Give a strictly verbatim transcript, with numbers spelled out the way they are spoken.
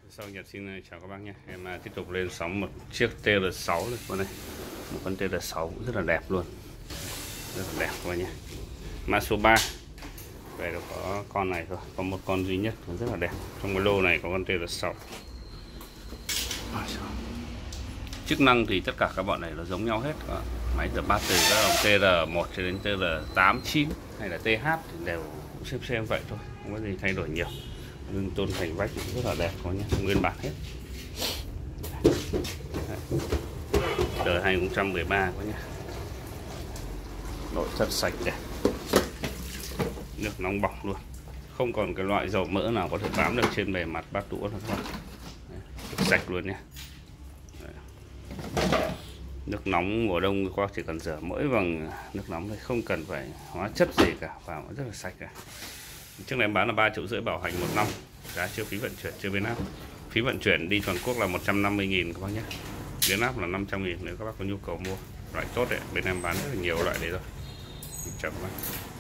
Sau Nhật xin chào các bác nhé. Em tiếp tục lên sóng một chiếc T R sáu này, con này. Một con T R sáu cũng rất là đẹp luôn. Rất là đẹp các bác nhé. Mã số ba. Về được có con này thôi, có một con duy nhất rất là đẹp. Trong cái lô này có con T R sáu. Chức năng thì tất cả các bọn này nó giống nhau hết. Máy rửa bát từ các dòng T R một cho đến T R tám, chín hay là T H thì đều xem xem vậy thôi, không có gì thay đổi nhiều. Lưng tôn thành vách rất là đẹp có nhé, nguyên bản hết. Đời hai nghìn không trăm mười ba có nhé. Nội thất sạch đẹp. Nước nóng bỏng luôn. Không còn cái loại dầu mỡ nào có thể bám được trên bề mặt bát đũa nữa các bạn. Đấy, sạch luôn nhé. Đấy. Nước nóng mùa đông qua chỉ cần rửa mỗi bằng nước nóng thôi, không cần phải hóa chất gì cả, vào rất là sạch cả. Trước này em bán là ba triệu rưỡi bảo hành một năm, giá chưa phí vận chuyển, chưa biến áp. Phí vận chuyển đi toàn quốc là một trăm năm mươi nghìn các bác nhé. Biến áp là năm trăm nghìn nếu các bác có nhu cầu mua. Loại tốt đấy, bên em bán rất là nhiều loại đấy rồi. Chậm lắm.